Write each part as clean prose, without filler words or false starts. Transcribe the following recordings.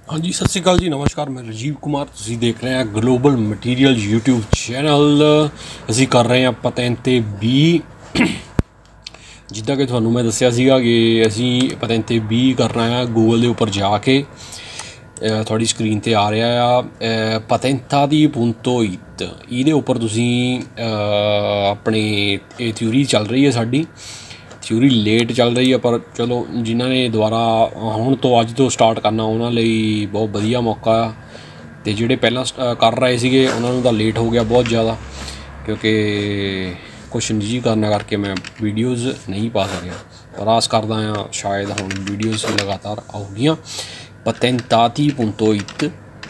हाँ जी, सत श्री अकाल जी, नमस्कार। मैं राजीव कुमार, तुसीं देख रहे हैं ग्लोबल मटीरियल यूट्यूब चैनल। ਅਸੀਂ ਕਰ ਰਹੇ ਹਾਂ ਪਤੈਂਤੇ 20। ਜਿੱਦਾਂ ਕਿ ਤੁਹਾਨੂੰ ਮੈਂ ਦੱਸਿਆ ਸੀਗਾ ਕਿ ਅਸੀਂ ਪਤੈਂਤੇ 20 ਕਰਨਾ ਹੈ ਗੂਗਲ ਦੇ ਉੱਪਰ ਜਾ ਕੇ। ਤੁਹਾਡੀ ਸਕਰੀਨ 'ਤੇ ਆ ਰਿਹਾ ਆ patentati.it। ਇਹਦੇ ਉੱਪਰ ਤੁਸੀਂ ਆਪਣੇ ਇਹ ਥਿਊਰੀ ਚੱਲ ਰਹੀ ਹੈ, ਸਾਡੀ ਥਿਊਰੀ ਲੇਟ ਚੱਲ ਰਹੀ ਹੈ, ਪਰ ਚਲੋ ਜਿਨ੍ਹਾਂ ਨੇ ਦੁਬਾਰਾ ਹੁਣ ਤੋਂ ਅੱਜ ਤੋਂ ਸਟਾਰਟ ਕਰਨਾ ਉਹਨਾਂ ਲਈ ਬਹੁਤ ਵਧੀਆ ਮੌਕਾ ਆ। ਅਤੇ ਜਿਹੜੇ ਪਹਿਲਾਂ ਕਰ ਰਹੇ ਸੀਗੇ ਉਹਨਾਂ ਨੂੰ ਤਾਂ ਲੇਟ ਹੋ ਗਿਆ ਬਹੁਤ ਜ਼ਿਆਦਾ, ਕਿਉਂਕਿ ਕੁਛ ਨਿੱਜੀ ਕਾਰਨਾਂ ਕਰਕੇ ਮੈਂ ਵੀਡੀਓਜ਼ ਨਹੀਂ ਪਾ ਸਕਿਆ। ਪਰ ਆਸ ਕਰਦਾ ਹਾਂ ਸ਼ਾਇਦ ਹੁਣ ਵੀਡੀਓਜ਼ ਲਗਾਤਾਰ ਆਉਗੀਆਂ। patentati.it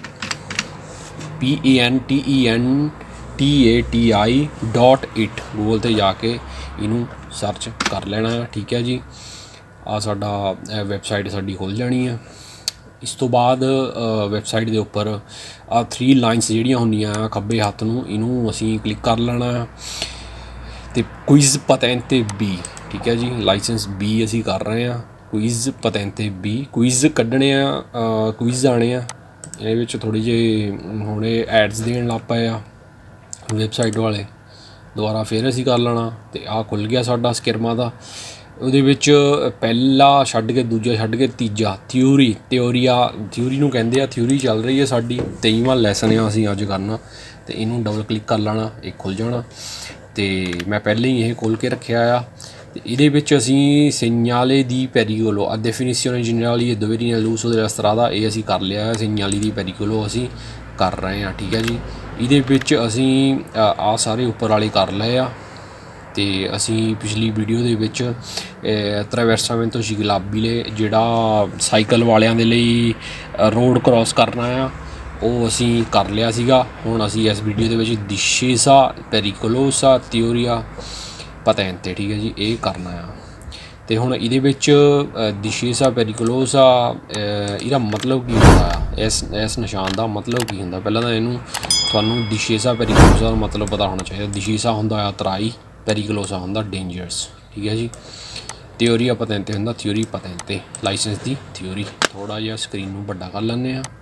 patentati.it ਗੂਗਲ 'ਤੇ ਜਾ ਕੇ ਇਹਨੂੰ ਸਰਚ ਕਰ ਲੈਣਾ ਹੈ। ਠੀਕ ਹੈ ਜੀ, ਆ ਸਾਡਾ ਵੈਬਸਾਈਟ ਸਾਡੀ ਖੁੱਲ੍ਹ ਜਾਣੀ ਹੈ। ਇਸ ਤੋਂ ਬਾਅਦ ਵੈਬਸਾਈਟ ਦੇ ਉੱਪਰ ਆ 3 ਲਾਈਨਸ ਜਿਹੜੀਆਂ ਹੁੰਦੀਆਂ ਖੱਬੇ ਹੱਥ ਨੂੰ, ਇਹਨੂੰ ਅਸੀਂ ਕਲਿੱਕ ਕਰ ਲੈਣਾ ਅਤੇ ਕੁਇਜ਼ ਪਤੈਂਤੇ 20। ਠੀਕ ਹੈ ਜੀ, ਲਾਇਸੈਂਸ 20 ਅਸੀਂ ਕਰ ਰਹੇ ਹਾਂ। ਕੁਇਜ਼ ਪਤੈਂਤੇ 20 ਕੁਇਜ਼ ਕੱਢਣੇ ਆ, ਕੁਇਜ਼ ਆਉਣੇ ਆ। ਇਹਦੇ ਵਿੱਚ ਥੋੜ੍ਹੀ ਜਿਹੀ ਹੁਣ ਇਹ ਐਡਸ ਦੇਣ ਲੱਗ ਪਏ ਆ ਵੈਬਸਾਈਟ ਵਾਲੇ। ਦੁਬਾਰਾ ਫਿਰ ਅਸੀਂ ਕਰ ਲੈਣਾ ਅਤੇ ਆਹ ਖੁੱਲ੍ਹ ਗਿਆ ਸਾਡਾ ਸਕੀਰਮਾ ਦਾ। ਉਹਦੇ ਵਿੱਚ ਪਹਿਲਾ ਛੱਡ ਕੇ ਦੂਜਾ ਛੱਡ ਕੇ ਤੀਜਾ ਥਿਊਰੀ ਨੂੰ ਕਹਿੰਦੇ ਆ। ਥਿਊਰੀ ਚੱਲ ਰਹੀ ਹੈ ਸਾਡੀ, 23ਵਾਂ ਲੈਸਨ ਆ ਅਸੀਂ ਅੱਜ ਕਰਨਾ। ਅਤੇ ਇਹਨੂੰ ਡਬਲ ਕਲਿੱਕ ਕਰ ਲੈਣਾ, ਇਹ ਖੁੱਲ੍ਹ ਜਾਣਾ। ਅਤੇ ਮੈਂ ਪਹਿਲਾਂ ਹੀ ਇਹ ਖੋਲ੍ਹ ਕੇ ਰੱਖਿਆ ਆ। ਅਤੇ ਇਹਦੇ ਵਿੱਚ ਅਸੀਂ segnale di pericolo a definizione generale e doveri nell'uso della strada, ਇਹ ਅਸੀਂ ਕਰ ਲਿਆ ਹੈ। segnale di pericolo ਅਸੀਂ ਕਰ ਰਹੇ ਹਾਂ। ਠੀਕ ਹੈ ਜੀ, ਇਹਦੇ ਵਿੱਚ ਅਸੀਂ ਆਹ ਸਾਰੇ ਉੱਪਰ ਵਾਲੇ ਕਰ ਲਏ ਆ। ਅਤੇ ਅਸੀਂ ਪਿਛਲੀ ਵੀਡੀਓ ਦੇ ਵਿੱਚ attraversamento ciclabile ਜਿਹੜਾ ਸਾਈਕਲ ਵਾਲਿਆਂ ਦੇ ਲਈ ਰੋਡ ਕ੍ਰੋਸ ਕਰਨਾ ਆ, ਉਹ ਅਸੀਂ ਕਰ ਲਿਆ ਸੀਗਾ। ਹੁਣ ਅਸੀਂ ਇਸ ਵੀਡੀਓ ਦੇ ਵਿੱਚ discesa pericolosa teoria patente, ਠੀਕ ਹੈ ਜੀ, ਇਹ ਕਰਨਾ ਆ। ਅਤੇ ਹੁਣ ਇਹਦੇ ਵਿੱਚ discesa pericolosa ਇਹਦਾ ਮਤਲਬ ਕੀ ਹੁੰਦਾ ਆ, ਇਸ ਨਿਸ਼ਾਨ ਦਾ ਮਤਲਬ ਕੀ ਹੁੰਦਾ। ਪਹਿਲਾਂ ਤਾਂ ਇਹਨੂੰ ਤੁਹਾਨੂੰ discesa pericolosa ਦਾ ਮਤਲਬ ਪਤਾ ਹੋਣਾ ਚਾਹੀਦਾ। discesa ਹੁੰਦਾ ਆ ਉਤਰਾਈ, pericolosa ਹੁੰਦਾ ਡੇਂਜਰਸ। ਠੀਕ ਹੈ ਜੀ, teoria patente ਹੁੰਦਾ ਥਿਊਰੀ ਪਤੈਂਤੇ, ਲਾਇਸੈਂਸ ਦੀ ਥਿਊਰੀ। ਥੋੜ੍ਹਾ ਜਿਹਾ ਸਕਰੀਨ ਨੂੰ ਵੱਡਾ ਕਰ ਲੈਂਦੇ ਹਾਂ।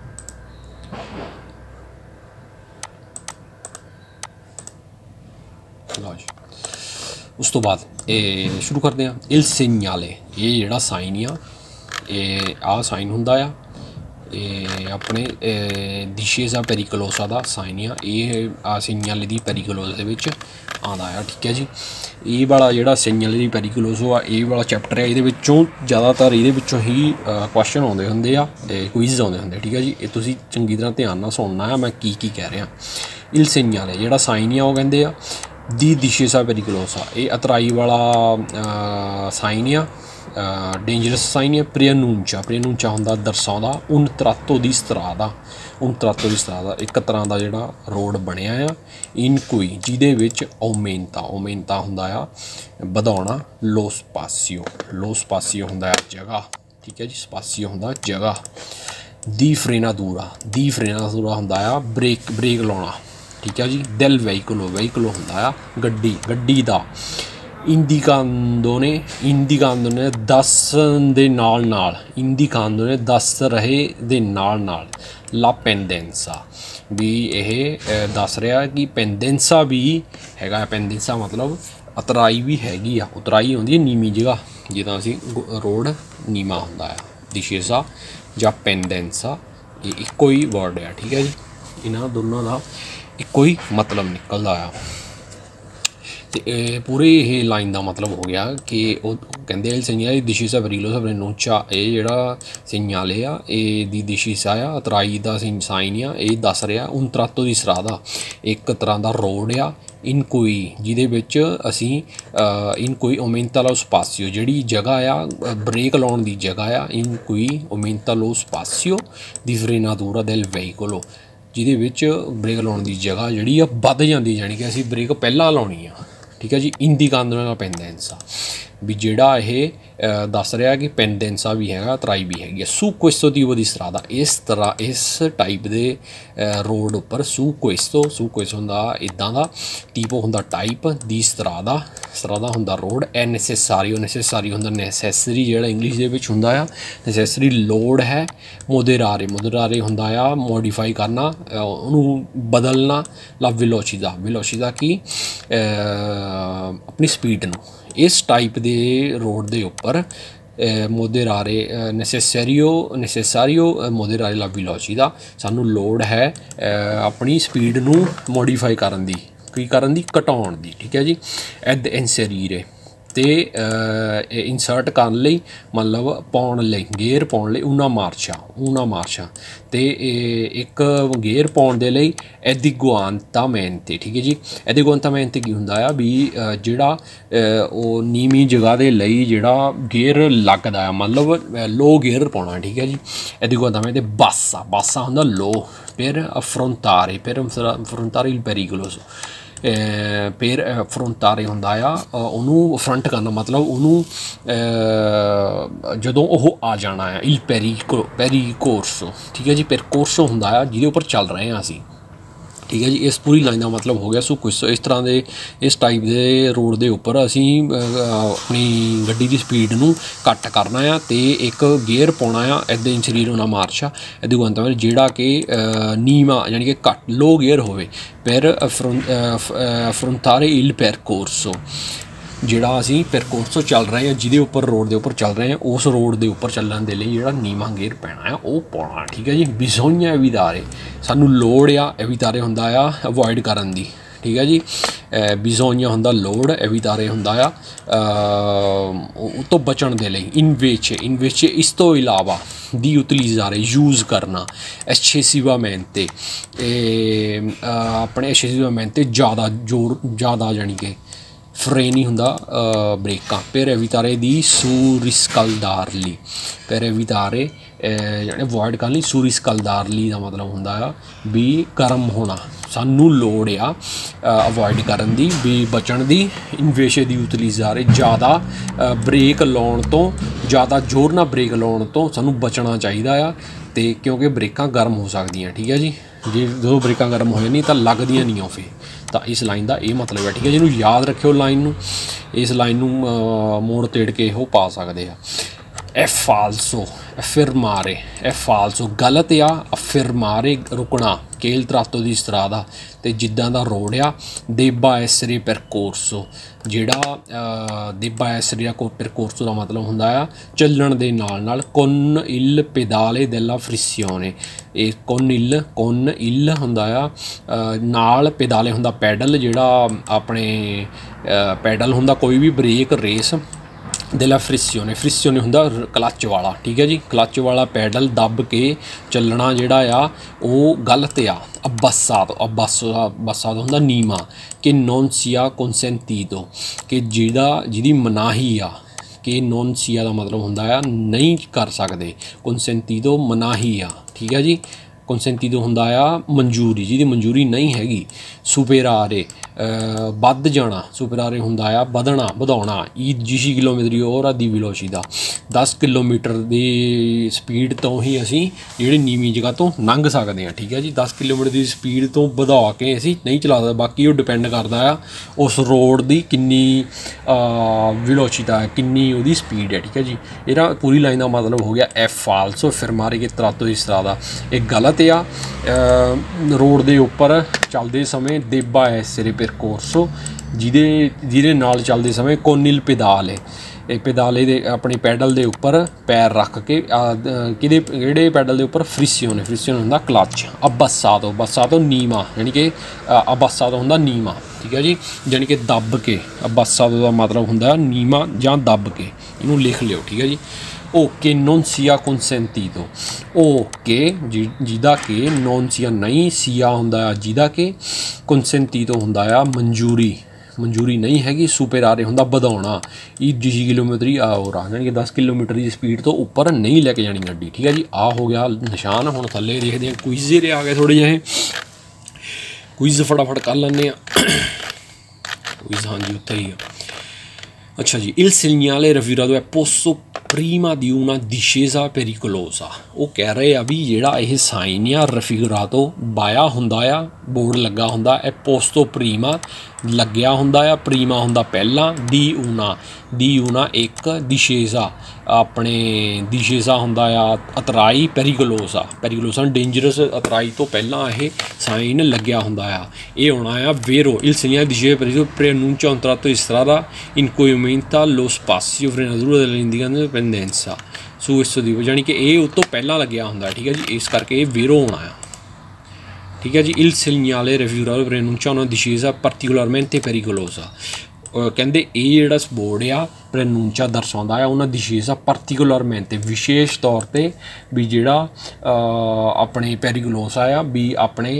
ਲਓ ਜੀ, ਉਸ ਤੋਂ ਬਾਅਦ ਇਹ ਸ਼ੁਰੂ ਕਰਦੇ ਹਾਂ। il segnale, ਇਹ ਜਿਹੜਾ ਸਾਈਨ ਆ, ਇਹ ਆਹ ਸਾਈਨ ਹੁੰਦਾ ਆ। ਇਹ ਆਪਣੇ discesa pericolosa ਦਾ ਸਾਈਨ ਆ। ਇਹ segnale di pericolosa ਦੇ ਵਿੱਚ ਆਉਂਦਾ ਆ। ਠੀਕ ਹੈ ਜੀ, ਇਹ ਵਾਲਾ ਜਿਹੜਾ segnale di pericolosa ਆ, ਇਹ ਵਾਲਾ ਚੈਪਟਰ ਹੈ। ਇਹਦੇ ਵਿੱਚੋਂ ਜ਼ਿਆਦਾਤਰ ਇਹਦੇ ਵਿੱਚੋਂ ਹੀ ਕੁਐਸਚਨ ਆਉਂਦੇ ਹੁੰਦੇ ਆ, ਕੁਇਜ਼ ਆਉਂਦੇ ਹੁੰਦੇ। ਠੀਕ ਹੈ ਜੀ, ਇਹ ਤੁਸੀਂ ਚੰਗੀ ਤਰ੍ਹਾਂ ਧਿਆਨ ਨਾਲ ਸੁਣਨਾ ਆ ਮੈਂ ਕੀ ਕਹਿ ਰਿਹਾ। il segnale ਜਿਹੜਾ ਸਾਈਨ ਆ, ਉਹ ਕਹਿੰਦੇ ਆ ਦੀ discesa pericolosa, ਇਹ ਉਤਰਾਈ ਵਾਲਾ ਸਾਈਨ ਆ, ਡੇਂਜਰਸ ਸਾਈਨ ਆ। preannuncia ਹੁੰਦਾ ਦਰਸਾਉਂਦਾ। un tratto di strada, ਇੱਕ ਤਰ੍ਹਾਂ ਦਾ ਜਿਹੜਾ ਰੋਡ ਬਣਿਆ ਆ। in cui, ਜਿਹਦੇ ਵਿੱਚ aumenta ਹੁੰਦਾ ਆ ਵਧਾਉਣਾ। lo spazio ਹੁੰਦਾ ਆ ਜਗ੍ਹਾ। ਠੀਕ ਹੈ ਜੀ, spazio ਹੁੰਦਾ ਜਗ੍ਹਾ। di frenatura ਹੁੰਦਾ ਆ ਬ੍ਰੇਕ ਲਾਉਣਾ। ਠੀਕ ਹੈ ਜੀ, del veicolo ਹੁੰਦਾ ਆ ਗੱਡੀ ਦਾ। indicandone ਦੱਸਣ ਦੇ ਨਾਲ indicandone ਦੱਸ ਰਹੇ ਦੇ ਨਾਲ la pendenza, ਵੀ ਇਹ ਦੱਸ ਰਿਹਾ ਕਿ pendenza ਵੀ ਹੈਗਾ। pendenza ਮਤਲਬ ਉਤਰਾਈ ਵੀ ਹੈਗੀ ਆ। ਉਤਰਾਈ ਹੁੰਦੀ ਹੈ ਨੀਵੀਂ ਜਗ੍ਹਾ, ਜਿੱਦਾਂ ਅਸੀਂ ਰੋਡ ਨੀਵਾਂ ਹੁੰਦਾ ਆ। discesa ਜਾਂ pendenza ਇਹ ਇੱਕੋ ਹੀ ਵਰਡ ਆ। ਠੀਕ ਹੈ ਜੀ, ਇਹਨਾਂ ਦੋਨਾਂ ਦਾ ਇੱਕੋ ਹੀ ਮਤਲਬ ਨਿਕਲਦਾ ਆ। ਅਤੇ ਪੂਰੇ ਇਹ ਲਾਈਨ ਦਾ ਮਤਲਬ ਹੋ ਗਿਆ ਕਿ ਉਹ ਕਹਿੰਦੇ segnale di discesa pericolosa preannuncia, ਇਹ ਜਿਹੜਾ segnale ਆ, ਇਹ ਦੀ discesa ਆ, ਉਤਰਾਈ ਦਾ ਸਾਈਨ ਆ। ਇਹ ਦੱਸ ਰਿਹਾ un tratto di strada, ਇੱਕ ਤਰ੍ਹਾਂ ਦਾ ਰੋਡ ਆ। in cui, ਜਿਹਦੇ ਵਿੱਚ ਅਸੀਂ in cui aumenta lo spazio, ਜਿਹੜੀ ਜਗ੍ਹਾ ਆ ਬ੍ਰੇਕ ਲਾਉਣ ਦੀ ਜਗ੍ਹਾ ਆ। in cui aumenta lo spazio di frenatura del veicolo, ਜਿਹਦੇ ਵਿੱਚ ਬ੍ਰੇਕ ਲਾਉਣ ਦੀ ਜਗ੍ਹਾ ਜਿਹੜੀ ਆ ਵੱਧ ਜਾਂਦੀ, ਜਾਣੀ ਕਿ ਅਸੀਂ ਬ੍ਰੇਕ ਪਹਿਲਾਂ ਲਾਉਣੀ ਆ। ਠੀਕ ਹੈ ਜੀ, indicandone la pendenza, ਵੀ ਜਿਹੜਾ ਇਹ ਦੱਸ ਰਿਹਾ ਕਿ ਪੈਂਡੈਂਸਾ ਵੀ ਹੈਗਾ, ਤਰਾਈ ਵੀ ਹੈਗੀ ਹੈ। su questo tipo di strada, ਇਸ ਟਾਈਪ ਦੇ ਰੋਡ ਉੱਪਰ su questo ਹੁੰਦਾ ਇੱਦਾਂ ਦਾ, tipo ਹੁੰਦਾ ਟਾਈਪ, ਦੀ strada ਹੁੰਦਾ ਰੋਡ, è necessario ਹੁੰਦਾ ਨੈਸੈਸਰੀ, ਜਿਹੜਾ ਇੰਗਲਿਸ਼ ਦੇ ਵਿੱਚ ਹੁੰਦਾ ਆ ਨੈਸੈਸਰੀ ਲੋੜ ਹੈ। moderare ਹੁੰਦਾ ਆ ਮੋਡੀਫਾਈ ਕਰਨਾ, ਉਹਨੂੰ ਬਦਲਣਾ। ਲਾ velocità ਕੀ ਆਪਣੀ ਸਪੀਡ ਨੂੰ। ਇਸ ਟਾਈਪ ਦੇ ਰੋਡ ਦੇ ਉੱਪਰ necessario moderare la velocità, ਸਾਨੂੰ ਲੋੜ ਹੈ ਆਪਣੀ ਸਪੀਡ ਨੂੰ ਮੋਡੀਫਾਈ ਕਰਨ ਦੀ, ਕੀ ਕਰਨ ਦੀ, ਘਟਾਉਣ ਦੀ, ਠੀਕ ਹੈ ਜੀ। ਐਦ inserire ਤੇ ਇਨਸਰਟ ਕਰਨ ਲਈ, ਮਤਲਬ ਪਾਉਣ ਲਈ, ਗੇਅਰ ਪਾਉਣ ਲਈ una marcia ਤੇ ਇੱਕ ਗੇਅਰ ਪਾਉਣ ਦੇ ਲਈ adeguatamente, ਠੀਕ ਹੈ ਜੀ। adeguatamente ਕੀ ਹੁੰਦਾ ਆ ਵੀ ਜਿਹੜਾ ਉਹ ਨੀਵੀਂ ਜਗ੍ਹਾ ਦੇ ਲਈ ਜਿਹੜਾ ਗੇਅਰ ਲੱਗਦਾ ਆ, ਮਤਲਬ ਲੋ ਗੇਅਰ ਪਾਉਣਾ, ਠੀਕ ਹੈ ਜੀ। adeguatamente bassa ਹੁੰਦਾ ਲੋ। per affrontare il pericoloso, per affrontare ਹੁੰਦਾ ਆ ਉਹਨੂੰ ਅਫਰੰਟ ਕਰਨਾ, ਮਤਲਬ ਉਹਨੂੰ ਜਦੋਂ ਉਹ ਆ ਜਾਣਾ ਆ। il percorso, ਠੀਕ ਹੈ ਜੀ। percorso ਹੁੰਦਾ ਆ ਜਿਹਦੇ ਉੱਪਰ ਚੱਲ ਰਹੇ ਹਾਂ ਅਸੀਂ, ਠੀਕ ਹੈ ਜੀ। ਇਸ ਪੂਰੀ ਲਾਈਨ ਦਾ ਮਤਲਬ ਹੋ ਗਿਆ su questo। ਇਸ ਤਰ੍ਹਾਂ ਦੇ ਇਸ ਟਾਈਪ ਦੇ ਰੋਡ ਦੇ ਉੱਪਰ ਅਸੀਂ ਆਪਣੀ ਗੱਡੀ ਦੀ ਸਪੀਡ ਨੂੰ ਘੱਟ ਕਰਨਾ ਆ ਅਤੇ ਇੱਕ ਗੇਅਰ ਪਾਉਣਾ ਆ, ਇੱਦਾਂ inserire una marcia adeguatamente, ਜਿਹੜਾ ਕਿ ਨੀਵਾਂ ਯਾਨੀ ਕਿ ਘੱਟ ਲੋ ਗੇਅਰ ਹੋਵੇ। per affrontare il percorso, ਜਿਹੜਾ ਅਸੀਂ percorso ਚੱਲ ਰਹੇ ਹਾਂ, ਜਿਹਦੇ ਉੱਪਰ ਰੋਡ ਦੇ ਉੱਪਰ ਚੱਲ ਰਹੇ ਹਾਂ, ਉਸ ਰੋਡ ਦੇ ਉੱਪਰ ਚੱਲਣ ਦੇ ਲਈ ਜਿਹੜਾ ਨੀਵਾਂ ਗੇਅਰ ਪੈਣਾ ਆ ਉਹ ਪਾਉਣਾ, ਠੀਕ ਹੈ ਜੀ। bisogna evitare, ਸਾਨੂੰ ਲੋੜ ਆ, evitare ਹੁੰਦਾ ਆ ਅਵੋਇਡ ਕਰਨ ਦੀ, ਠੀਕ ਹੈ ਜੀ। bisogna ਹੁੰਦਾ ਲੋੜ, evitare ਹੁੰਦਾ ਆ ਉਹ ਤੋਂ ਬਚਣ ਦੇ ਲਈ। invece ਇਸ ਤੋਂ ਇਲਾਵਾ, di utilizzare use ਕਰਨਾ, eccessivamente ਆਪਣੇ eccessivamente ਜ਼ਿਆਦਾ ਜਾਣੀ ਕਿ freni ਹੁੰਦਾ ਬ੍ਰੇਕਾਂ। per evitare di surriscaldarli, per evitare ਜਾਣੀ ਅਵੋਇਡ ਕਰਨ ਲਈ, surriscaldarli ਦਾ ਮਤਲਬ ਹੁੰਦਾ ਆ ਵੀ ਗਰਮ ਹੋਣਾ, ਸਾਨੂੰ ਲੋੜ ਆ ਅਵੋਇਡ ਕਰਨ ਦੀ, ਵੀ ਬਚਣ ਦੀ। invece di utilizzare ਜ਼ਿਆਦਾ ਬ੍ਰੇਕ ਲਾਉਣ ਤੋਂ, ਜ਼ਿਆਦਾ ਜ਼ੋਰ ਨਾਲ ਬ੍ਰੇਕ ਲਾਉਣ ਤੋਂ ਸਾਨੂੰ ਬਚਣਾ ਚਾਹੀਦਾ ਆ, ਅਤੇ ਕਿਉਂਕਿ ਬ੍ਰੇਕਾਂ ਗਰਮ ਹੋ ਸਕਦੀਆਂ, ਠੀਕ ਹੈ ਜੀ। ਜੇ ਜਦੋਂ ਬ੍ਰੇਕਾਂ ਗਰਮ ਹੋ ਜਾਂਦੀਆਂ ਤਾਂ ਲੱਗਦੀਆਂ ਨਹੀਂ ਉਹ ਫਿਰ, ਤਾਂ ਇਸ ਲਾਈਨ ਦਾ ਇਹ ਮਤਲਬ ਹੈ, ਠੀਕ ਹੈ। ਜਿਹਨੂੰ ਯਾਦ ਰੱਖਿਓ ਲਾਈਨ ਨੂੰ, ਇਸ ਲਾਈਨ ਨੂੰ ਮੋੜ ਤੇੜ ਕੇ ਉਹ ਪਾ ਸਕਦੇ ਆ। è falso, affermare, è falso ਗਲਤ ਆ, affermare ਰੁਕਣਾ, che il tratto di strada ਤੇ ਜਿੱਦਾਂ ਦਾ ਰੋਡ ਆ। debba essere percorso, ਜਿਹੜਾ debba essere ਆ percorso ਦਾ ਮਤਲਬ ਹੁੰਦਾ ਆ ਚੱਲਣ ਦੇ ਨਾਲ con il pedale della frizione, ਇਹ con il ਹੁੰਦਾ ਆ ਨਾਲ, pedale ਹੁੰਦਾ ਪੈਡਲ, ਜਿਹੜਾ ਆਪਣੇ ਪੈਡਲ ਹੁੰਦਾ ਕੋਈ ਵੀ ਬ੍ਰੇਕ ਰੇਸ, della frizione ਹੁੰਦਾ ਕਲੱਚ ਵਾਲਾ, ਠੀਕ ਹੈ ਜੀ। ਕਲੱਚ ਵਾਲਾ ਪੈਡਲ ਦੱਬ ਕੇ ਚੱਲਣਾ ਜਿਹੜਾ ਆ ਉਹ ਗਲਤ ਆ। abbassato ਹੁੰਦਾ ਨੀਵਾਂ, ਕਿ non sia consentito, ਕਿ ਜਿਹਦੀ ਮਨਾਹੀ ਆ, ਕਿ non sia ਦਾ ਮਤਲਬ ਹੁੰਦਾ ਆ ਨਹੀਂ ਕਰ ਸਕਦੇ, consentito ਮਨਾਹੀ ਆ, ਠੀਕ ਹੈ ਜੀ। consentito ਹੁੰਦਾ ਆ ਮਨਜ਼ੂਰੀ, ਜਿਹਦੀ ਮਨਜ਼ੂਰੀ ਨਹੀਂ ਹੈਗੀ। superare ਵੱਧ ਜਾਣਾ, superare ਹੁੰਦਾ ਆ ਵਧਣਾ, ਵਧਾਉਣਾ। 10 kilometre ora di velocità, 10 kilometre ਦੀ ਸਪੀਡ ਤੋਂ ਹੀ ਅਸੀਂ ਜਿਹੜੀ ਨੀਵੀਂ ਜਗ੍ਹਾ ਤੋਂ ਲੰਘ ਸਕਦੇ ਹਾਂ, ਠੀਕ ਹੈ ਜੀ। 10 ਕਿਲੋਮੀਟਰ ਦੀ ਸਪੀਡ ਤੋਂ ਵਧਾ ਕੇ ਅਸੀਂ ਨਹੀਂ ਚਲਾ ਸਕਦੇ, ਬਾਕੀ ਉਹ ਡਿਪੈਂਡ ਕਰਦਾ ਆ ਉਸ ਰੋਡ ਦੀ ਕਿੰਨੀ velocità ਹੈ, ਕਿੰਨੀ ਉਹਦੀ ਸਪੀਡ ਹੈ, ਠੀਕ ਹੈ ਜੀ। ਇਹਦਾ ਪੂਰੀ ਲਾਈਨ ਦਾ ਮਤਲਬ ਹੋ ਗਿਆ è falso, affermare che il tratto di strada, ਇਹ ਗਲਤ ਆ ਰੋਡ ਦੇ ਉੱਪਰ ਚੱਲਦੇ ਸਮੇਂ। debba essere percorso, ਜਿਹਦੇ ਨਾਲ ਚੱਲਦੇ ਸਮੇਂ con il pedale, ਇਹ ਪੈਦਾਲੇ ਦੇ ਆਪਣੇ ਪੈਡਲ ਦੇ ਉੱਪਰ ਪੈਰ ਰੱਖ ਕੇ, ਕਿਹੜੇ ਪੈਡਲ ਦੇ ਉੱਪਰ, frizione ਹੁੰਦਾ ਕਲੱਚ। abbassato ਨੀਵਾਂ, ਯਾਨੀ ਕਿ abbassato ਹੁੰਦਾ ਨੀਵਾਂ, ਠੀਕ ਹੈ ਜੀ, ਯਾਨੀ ਕਿ ਦੱਬ ਕੇ। abbassato ਦਾ ਮਤਲਬ ਹੁੰਦਾ ਨੀਵਾਂ ਜਾਂ ਦੱਬ ਕੇ, ਇਹਨੂੰ ਲਿਖ ਲਿਓ, ਠੀਕ ਹੈ ਜੀ। che non sia consentito, che ਜਿਹਦਾ ਕਿ non sia ਨਹੀਂ, sia ਹੁੰਦਾ ਆ ਜਿਹਦਾ ਕਿ, consentito ਹੁੰਦਾ ਆ ਮਨਜ਼ੂਰੀ ਨਹੀਂ ਹੈਗੀ। superare ਹੁੰਦਾ ਵਧਾਉਣਾ, 10 ਕਿਲੋਮੀਟਰ ora, ਯਾਨੀ ਕਿ 10 ਕਿਲੋਮੀਟਰ ਦੀ ਸਪੀਡ ਤੋਂ ਉੱਪਰ ਨਹੀਂ ਲੈ ਕੇ ਜਾਣੀ ਗੱਡੀ, ਠੀਕ ਹੈ ਜੀ। ਆ ਹੋ ਗਿਆ ਨਿਸ਼ਾਨ। ਹੁਣ ਥੱਲੇ ਦੇਖਦੇ ਹਾਂ, ਕੁਇਜ਼ ਜਿਹੜੇ ਆ ਗਏ ਥੋੜ੍ਹੇ ਜਿਹੇ, ਕੁਇਜ਼ ਫਟਾਫਟ ਕਰ ਲੈਂਦੇ ਹਾਂ। ਕੁਇਜ਼ ਹਾਂਜੀ ਉੱਥੇ ਹੀ ਆ। अच्छा जी, il segnale raffigurato è posto prima di una discesa pericolosa। ਉਹ ਕਹਿ ਰਹੇ ਆ ਵੀ ਜਿਹੜਾ ਇਹ ਸਾਈਨ ਆ ਰਫੀਗਰਾਤੋ ਬਾਇਆ ਹੁੰਦਾ ਆ, ਬੋਰਡ ਲੱਗਾ ਹੁੰਦਾ ਹੈ ਪੋਸਟੋ ਪ੍ਰੀਮਾ ਲੱਗਿਆ ਹੁੰਦਾ ਆ, ਪ੍ਰੀਮਾ ਹੁੰਦਾ ਪਹਿਲਾਂ, ਦੀ ਊਨਾ ਇੱਕ, ਦਿਸ਼ੇਜ਼ਾ ਆਪਣੇ ਦਿਸ਼ੇਜ਼ਾ ਹੁੰਦਾ ਆ ਅਤਰਾਈ, ਪੈਰੀਗਲੋਸਾ ਡੇਂਜਰਸ ਅਤਰਾਈ ਤੋਂ ਪਹਿਲਾਂ ਇਹ ਸਾਈਨ ਲੱਗਿਆ ਹੁੰਦਾ ਆ। ਇਹ ਆਉਣਾ ਆ ਵੇਰੋ il segnale dice preannuncia un tratto di strada in cui aumenta lo spazio frenatura dell'indicatore di pendenza su questo tipo, ਜਾਣੀ ਕਿ ਇਹ ਉਹ ਤੋਂ ਪਹਿਲਾਂ ਲੱਗਿਆ ਹੁੰਦਾ, ਠੀਕ ਹੈ ਜੀ, ਇਸ ਕਰਕੇ ਇਹ ਵੇਰੋ ਆਉਣਾ ਆ, ਠੀਕ ਹੈ ਜੀ। il segnale raffigurato preannuncia una discesa particolarmente pericolosa। ਕਹਿੰਦੇ ਇਹ ਜਿਹੜਾ ਬੋਰਡ ਆ ਪ੍ਰੈਨੂncia ਦਰਸਾਉਂਦਾ ਆ ਉਹਨਾਂ discesa particolarmente ਵਿਸ਼ੇਸ਼ ਤੌਰ 'ਤੇ ਵੀ ਜਿਹੜਾ ਆਪਣੇ ਪੈਰੀਗਲੋਸਾ ਆ ਵੀ ਆਪਣੇ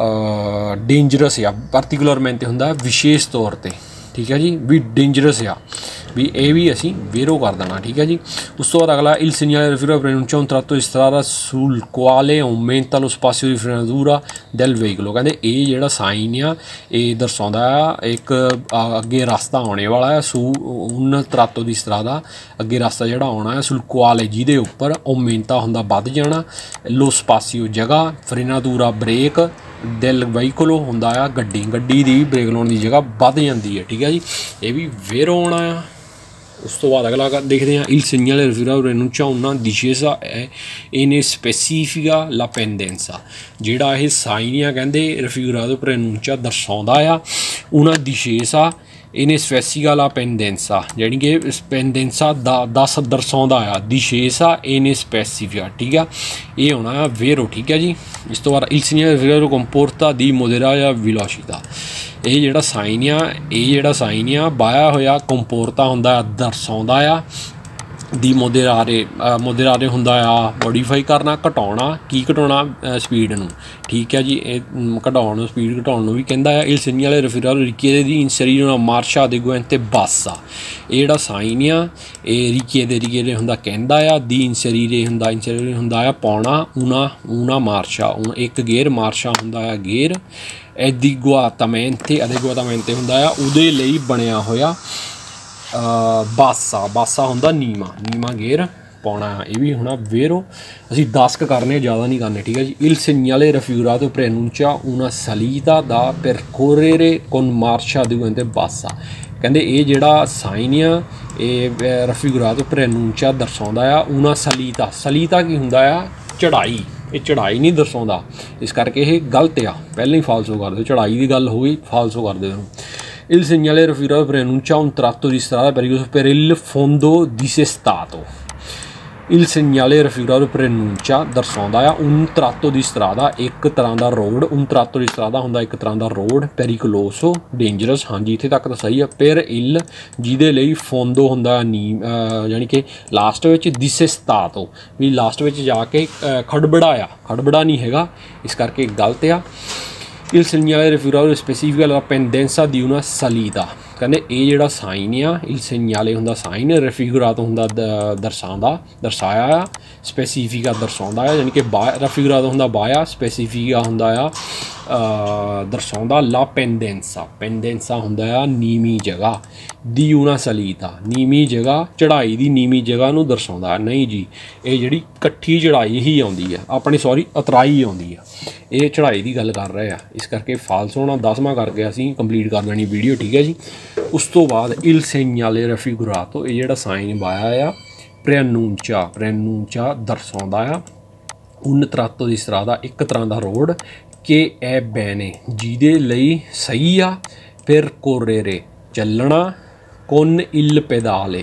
ਡੇਂਜਰਸ ਆ, particolarmente ਹੁੰਦਾ ਵਿਸ਼ੇਸ਼ ਤੌਰ 'ਤੇ, ਠੀਕ ਹੈ ਜੀ, ਵੀ ਡੇਂਜਰਸ ਆ ਵੀ ਇਹ ਵੀ ਅਸੀਂ ਵੇਰੋ ਕਰ ਦੇਣਾ, ਠੀਕ ਹੈ ਜੀ। ਉਸ ਤੋਂ ਬਾਅਦ ਅਗਲਾ il segnale raffigurato preannuncia un tratto di strada sul quale aumenta lo spazio di frenatura del veicolo। ਕਹਿੰਦੇ ਇਹ ਜਿਹੜਾ ਸਾਈਨ ਆ ਇਹ ਦਰਸਾਉਂਦਾ ਆ ਇੱਕ ਅੱਗੇ ਰਸਤਾ ਆਉਣੇ ਵਾਲਾ ਹੈ, un tratto di strada ਅੱਗੇ ਰਸਤਾ ਜਿਹੜਾ ਆਉਣਾ ਹੈ, sul quale ਜਿਹਦੇ ਉੱਪਰ aumenta ਹੁੰਦਾ ਵੱਧ ਜਾਣਾ, lo spazio ਜਗ੍ਹਾ, frenatura ਬ੍ਰੇਕ, del veicolo ਹੁੰਦਾ ਆ ਗੱਡੀ ਦੀ ਬ੍ਰੇਕ ਲਾਉਣ ਦੀ ਜਗ੍ਹਾ ਵੱਧ ਜਾਂਦੀ ਹੈ, ਠੀਕ ਹੈ ਜੀ, ਇਹ ਵੀ ਵੇਰੋ ਆਉਣਾ ਆ। ਉਸ ਤੋਂ ਬਾਅਦ ਅਗਲਾ ਦੇਖਦੇ ਹਾਂ il segnale raffigurato preannuncia una discesa e ne specifica la pendenza। ਜਿਹੜਾ ਇਹ ਸਾਈਨ ਆ ਕਹਿੰਦੇ raffigurato preannuncia ਦਰਸਾਉਂਦਾ ਆ una discesa e ne specifica la pendenza, ਜਾਣੀ ਕਿ pendenza ਦੱਸ ਦਰਸਾਉਂਦਾ ਆ, discesa e ne specifica, ਠੀਕ ਆ, ਇਹ ਆਉਣਾ ਆ ਵੇਰੋ, ਠੀਕ ਹੈ ਜੀ। ਇਸ ਤੋਂ ਬਾਅਦ il segnale raffigurato comporta di moderata velocità। ਇਹ ਜਿਹੜਾ ਸਾਈਨ ਆ ਬਾਇਆ ਹੋਇਆ ਕੰਪੋਰਤਾ ਹੁੰਦਾ ਦਰਸਾਉਂਦਾ ਆ ਦੀ ਮੋਡੇਰਾਰੇ ਹੁੰਦਾ ਆ ਮੋਡੀਫਾਈ ਕਰਨਾ, ਘਟਾਉਣਾ, ਕੀ ਘਟਾਉਣਾ ਸਪੀਡ ਨੂੰ, ਠੀਕ ਹੈ ਜੀ, ਇਹ ਸਪੀਡ ਘਟਾਉਣ ਨੂੰ ਵੀ ਕਹਿੰਦਾ ਆ। il segnale raffigurato richiede di inserire una marcia adeguatamente bassa। ਇਹ ਜਿਹੜਾ ਸਾਈਨ ਆ ਇਹ richiede ਹੁੰਦਾ ਕਹਿੰਦਾ ਆ, ਦੀ inserire ਹੁੰਦਾ ਆ ਪਾਉਣਾ, una marcia ਇੱਕ ਗੇਅਰ, ਮਾਰਸ਼ਾ ਹੁੰਦਾ ਆ ਗੇਅਰ, adeguatamente ਹੁੰਦਾ ਆ ਉਹਦੇ ਲਈ ਬਣਿਆ ਹੋਇਆ, ਬਾਸਾ ਹੁੰਦਾ ਨੀਵਾਂ ਗੇਅਰ ਪਾਉਣਾ, ਇਹ ਵੀ ਹੋਣਾ ਵੇਰੋ। ਅਸੀਂ 10 ਕਰਨੇ, ਜ਼ਿਆਦਾ ਨਹੀਂ ਕਰਨੇ, ਠੀਕ ਹੈ ਜੀ। il segnale raffigurato preannuncia una salita da percorrere con marcia adeguatamente bassa। ਕਹਿੰਦੇ ਇਹ ਜਿਹੜਾ ਸਾਈਨ ਆ ਇਹ raffigurato preannuncia ਦਰਸਾਉਂਦਾ ਆ una salita ਕੀ ਹੁੰਦਾ ਆ ਚੜ੍ਹਾਈ, ਇਹ ਚੜ੍ਹਾਈ ਨਹੀਂ ਦਰਸਾਉਂਦਾ, ਇਸ ਕਰਕੇ ਇਹ ਗਲਤ ਆ, ਪਹਿਲਾਂ ਹੀ ਫਾਲਸੋ ਕਰ ਦਿਓ, ਚੜ੍ਹਾਈ ਦੀ ਗੱਲ ਹੋ ਗਈ ਫਾਲਸੋ ਕਰ ਦਿਓ ਇਹਨੂੰ। il segnale raffigurato preannuncia un tratto di strada pericoloso per il fondo disestato। il segnale raffigurato preannuncia ਦਰਸਾਉਂਦਾ ਆ un tratto di strada ਇੱਕ ਤਰ੍ਹਾਂ ਦਾ road, un tratto di strada ਹੁੰਦਾ ਇੱਕ ਤਰ੍ਹਾਂ ਦਾ ਰੋਡ, pericoloso ਡੇਂਜਰਸ, ਹਾਂਜੀ ਇੱਥੇ ਤੱਕ ਤਾਂ ਸਹੀ ਆ। per il ਜਿਹਦੇ ਲਈ fondo ਹੁੰਦਾ ਯਾਨੀ ਕਿ ਲਾਸਟ ਵਿੱਚ, disestato ਵੀ ਲਾਸਟ ਵਿੱਚ ਜਾ ਕੇ ਖੜਬੜਾ ਨਹੀਂ ਹੈਗਾ, ਇਸ ਕਰਕੇ ਗਲਤ ਆ। il segnale raffigurato specifica la pendenza di una salita। ਕਹਿੰਦੇ ਇਹ ਜਿਹੜਾ ਸਾਈਨ ਆ il segnale ਹੁੰਦਾ ਸਾਈਨ, raffigurato ਹੁੰਦਾ ਦਰਸਾਇਆ ਆ, specifica ਦਰਸਾਉਂਦਾ ਆ, ਯਾਨੀ ਕਿ raffigurato ਹੁੰਦਾ ਬਾਇਆ, specifica ਹੁੰਦਾ ਆ ਦਰਸਾਉਂਦਾ, la pendenza ਹੁੰਦਾ ਆ ਨੀਵੀਂ ਜਗ੍ਹਾ, di una salita ਨੀਵੀਂ ਜਗ੍ਹਾ, ਚੜ੍ਹਾਈ ਦੀ ਨੀਵੀਂ ਜਗ੍ਹਾ ਨੂੰ ਦਰਸਾਉਂਦਾ। ਨਹੀਂ ਜੀ, ਇਹ ਜਿਹੜੀ ਇਕੱਠੀ ਚੜ੍ਹਾਈ ਹੀ ਆਉਂਦੀ ਆ, ਅਤਰਾਈ ਆਉਂਦੀ ਆ, ਇਹ ਚੜ੍ਹਾਈ ਦੀ ਗੱਲ ਕਰ ਰਹੇ ਆ, ਇਸ ਕਰਕੇ ਫਾਲਸ ਹੋਣਾ। 10ਵਾਂ ਕਰਕੇ ਅਸੀਂ ਕੰਪਲੀਟ ਕਰ ਲੈਣੀ ਵੀਡੀਓ, ਠੀਕ ਹੈ ਜੀ। ਉਸ ਤੋਂ ਬਾਅਦ il segnale raffigurato ਇਹ ਜਿਹੜਾ ਸਾਈਨ ਪਾਇਆ ਆ preannuncia ਦਰਸਾਉਂਦਾ ਆ un tratto di strada ਇੱਕ ਤਰ੍ਹਾਂ ਦਾ ਰੋਡ, che è bene ਜਿਹਦੇ ਲਈ ਸਹੀ ਆ, percorrere ਚੱਲਣਾ, con il pedale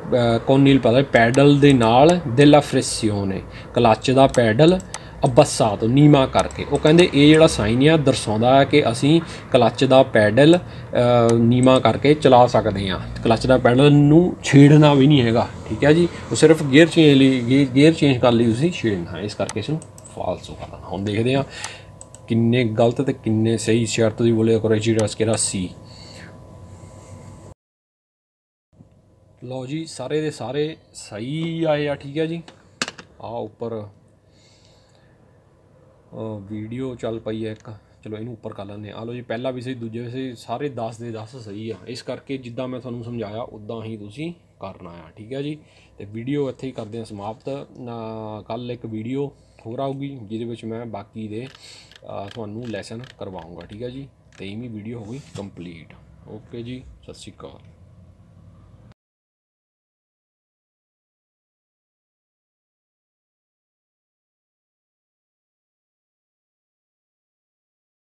ਪੈਡਲ ਦੇ ਨਾਲ, della flessione ਕਲੱਚ ਦਾ ਪੈਡਲ, ਅਬਸਾਤੋ ਨੀਮਾ ਕਰਕੇ। ਉਹ ਕਹਿੰਦੇ ਇਹ ਜਿਹੜਾ ਸਾਈਨ ਆ ਦਰਸਾਉਂਦਾ ਹੈ ਕਿ ਅਸੀਂ ਕਲੱਚ ਦਾ ਪੈਡਲ ਨੀਮਾ ਕਰਕੇ ਚਲਾ ਸਕਦੇ ਹਾਂ, ਕਲੱਚ ਦਾ ਪੈਡਲ ਨੂੰ ਛੇੜਨਾ ਵੀ ਨਹੀਂ ਹੈਗਾ, ਠੀਕ ਹੈ ਜੀ, ਉਹ ਸਿਰਫ ਗੇਅਰ ਚੇਂਜ ਕਰ ਲਈ ਤੁਸੀਂ ਛੇੜਨਾ, ਇਸ ਕਰਕੇ ਇਸਨੂੰ ਫਾਲਸੋ ਕਰਨਾ। ਹੁਣ ਦੇਖਦੇ ਹਾਂ ਕਿੰਨੇ ਗਲਤ ਤੇ ਕਿੰਨੇ ਸਹੀ। ਸ਼ੇਅਰ ਤੁਸੀਂ ਬੋਲਿਆ ਕਰੋ ਜੀ ਰਸਕੇਰਾ ਸੀ। ਲਓ ਜੀ, ਸਾਰੇ ਦੇ ਸਾਰੇ ਸਹੀ ਆਏ ਆ, ਠੀਕ ਹੈ ਜੀ। ਆ ਉੱਪਰ ਵੀਡੀਓ ਚੱਲ ਪਈ ਹੈ ਇੱਕ। ਚਲੋ ਇਹਨੂੰ ਉੱਪਰ ਕਰ ਲੈਂਦੇ ਆ ਲਓ ਜੀ। ਪਹਿਲਾ ਵੀ ਸਹੀ, ਦੂਜੇ ਵੀ ਸਹੀ, ਸਾਰੇ 10 ਦੇ 10 ਸਹੀ ਆ। ਇਸ ਕਰਕੇ ਜਿੱਦਾਂ ਮੈਂ ਤੁਹਾਨੂੰ ਸਮਝਾਇਆ ਉੱਦਾਂ ਹੀ ਤੁਸੀਂ ਕਰਨਾ ਆ, ਠੀਕ ਹੈ ਜੀ। ਅਤੇ ਵੀਡੀਓ ਇੱਥੇ ਹੀ ਕਰਦੇ ਹਾਂ ਸਮਾਪਤ। ਕੱਲ੍ਹ ਇੱਕ ਵੀਡੀਓ ਹੋਰ ਆਊਗੀ ਜਿਹਦੇ ਵਿੱਚ ਮੈਂ ਬਾਕੀ ਦੇ ਤੁਹਾਨੂੰ ਲੈਸਨ ਕਰਵਾਊਂਗਾ, ਠੀਕ ਹੈ ਜੀ। 23ਵੀਂ ਵੀਡੀਓ ਹੋ ਗਈ ਕੰਪਲੀਟ। ਓਕੇ ਜੀ, ਸਤਿ ਸ਼੍ਰੀ ਅਕਾਲ।